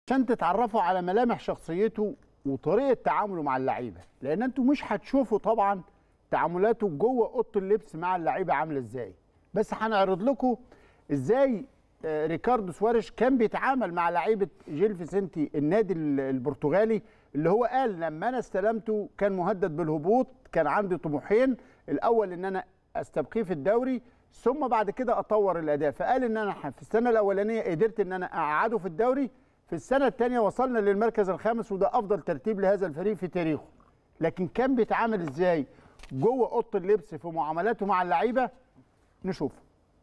عشان تتعرفوا على ملامح شخصيته وطريقه تعامله مع اللعيبه، لان انتوا مش هتشوفوا طبعا تعاملاته جوه اوضه اللبس مع اللعيبه عامله ازاي، بس هنعرض لكم ازاي ريكاردو سواريش كان بيتعامل مع لعيبه جيل فيسنتي النادي البرتغالي، اللي هو قال لما انا استلمته كان مهدد بالهبوط، كان عندي طموحين، الاول ان انا استبقيه في الدوري ثم بعد كده اطور الاداء، فقال ان انا في السنه الاولانيه قدرت ان انا اقعده في الدوري، في السنه الثانيه وصلنا للمركز الخامس وده افضل ترتيب لهذا الفريق في تاريخه. لكن كان بيتعامل ازاي جوه اوضه اللبس في معاملاته مع اللعيبه؟ نشوف.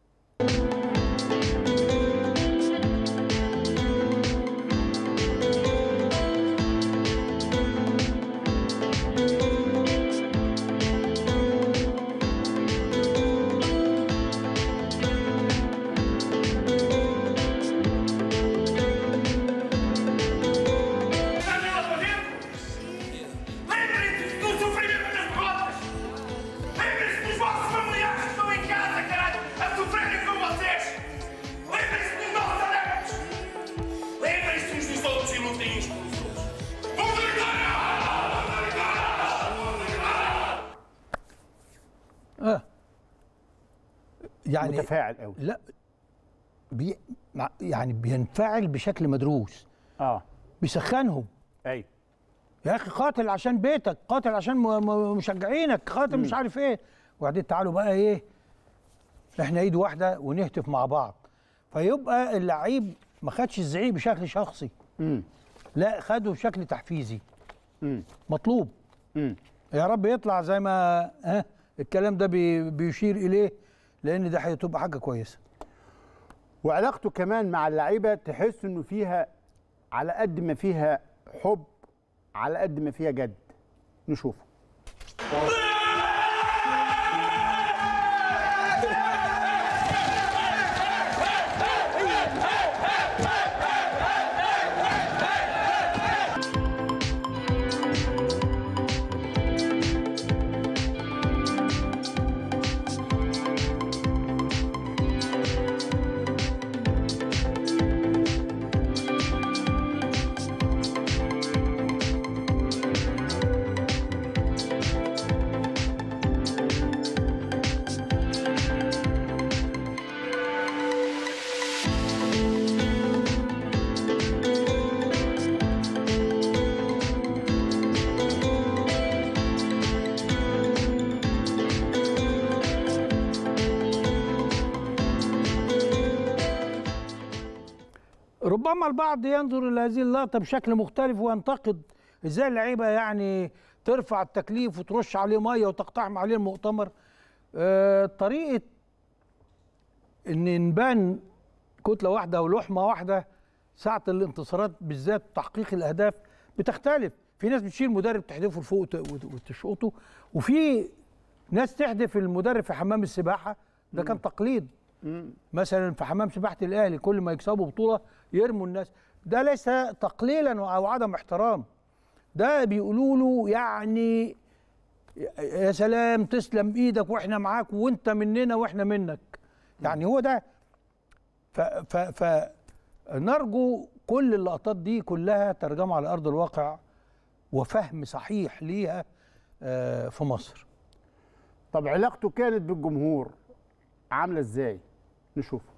يعني متفاعل قوي. لا يعني بينفعل بشكل مدروس. بيسخنهم. ايوه يا اخي قاتل عشان بيتك، قاتل عشان مشجعينك، قاتل مش عارف ايه، وبعدين تعالوا بقى ايه، احنا ايد واحده ونهتف مع بعض. فيبقى اللعيب ما خدش الزعيق بشكل شخصي، لا خده بشكل تحفيزي. مطلوب. يا رب يطلع زي ما الكلام ده بيشير اليه، لان ده هتبقى حاجه كويسه. وعلاقته كمان مع اللعيبه تحس انه فيها على قد ما فيها حب على قد ما فيها جد. نشوف. ربما البعض ينظر الى هذه اللقطه بشكل مختلف وينتقد ازاي اللعيبه يعني ترفع التكليف وترش عليه ميه وتقتحم عليه المؤتمر. طريقه ان نبان كتله واحده او لحمه واحده ساعه الانتصارات بالذات تحقيق الاهداف بتختلف. في ناس بتشيل مدرب تحدفه لفوق وتشقطه، وفي ناس تحدف المدرب في حمام السباحه، ده كان تقليد. مثلا في حمام سباحه الاهلي كل ما يكسبوا بطوله يرموا الناس، ده ليس تقليلا او عدم احترام، ده بيقولوا له يعني يا سلام تسلم ايدك واحنا معاك وانت مننا واحنا منك، يعني هو ده. نرجو كل اللقطات دي كلها ترجمه على ارض الواقع وفهم صحيح ليها في مصر. طب علاقته كانت بالجمهور عامله ازاي؟ نشوف.